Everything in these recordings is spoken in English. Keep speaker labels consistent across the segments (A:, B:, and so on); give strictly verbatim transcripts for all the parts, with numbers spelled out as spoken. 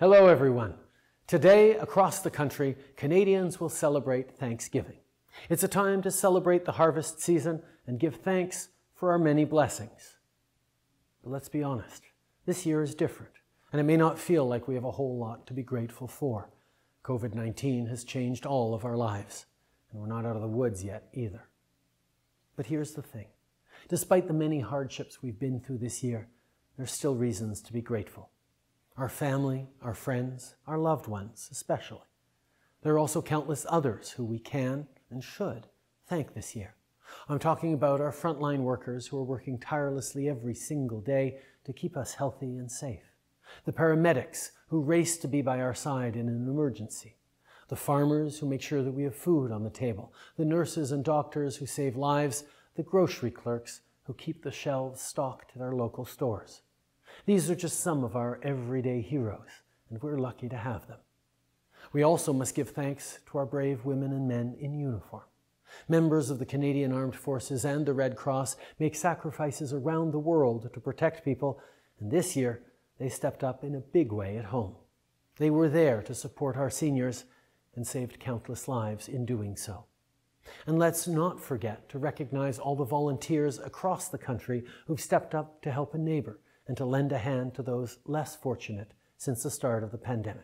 A: Hello everyone. Today, across the country, Canadians will celebrate Thanksgiving. It's a time to celebrate the harvest season and give thanks for our many blessings. But let's be honest, this year is different, and it may not feel like we have a whole lot to be grateful for. COVID nineteen has changed all of our lives, and we're not out of the woods yet either. But here's the thing. Despite the many hardships we've been through this year, there's still reasons to be grateful. Our family, our friends, our loved ones especially. There are also countless others who we can and should thank this year. I'm talking about our frontline workers who are working tirelessly every single day to keep us healthy and safe. The paramedics who race to be by our side in an emergency. The farmers who make sure that we have food on the table. The nurses and doctors who save lives. The grocery clerks who keep the shelves stocked at our local stores. These are just some of our everyday heroes, and we're lucky to have them. We also must give thanks to our brave women and men in uniform. Members of the Canadian Armed Forces and the Red Cross make sacrifices around the world to protect people, and this year they stepped up in a big way at home. They were there to support our seniors and saved countless lives in doing so. And let's not forget to recognize all the volunteers across the country who've stepped up to help a neighbor and to lend a hand to those less fortunate since the start of the pandemic.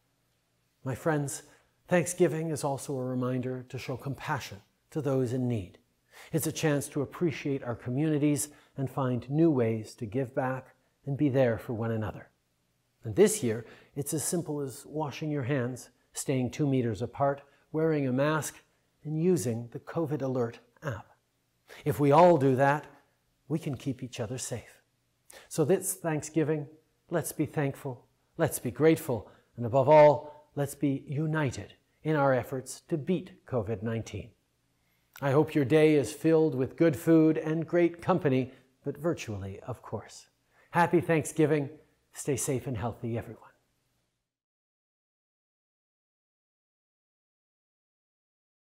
A: My friends, Thanksgiving is also a reminder to show compassion to those in need. It's a chance to appreciate our communities and find new ways to give back and be there for one another. And this year, it's as simple as washing your hands, staying two meters apart, wearing a mask, and using the COVID Alert app. If we all do that, we can keep each other safe. So this Thanksgiving, let's be thankful, let's be grateful, and above all, let's be united in our efforts to beat COVID nineteen. I hope your day is filled with good food and great company, but virtually, of course. Happy Thanksgiving. Stay safe and healthy, everyone.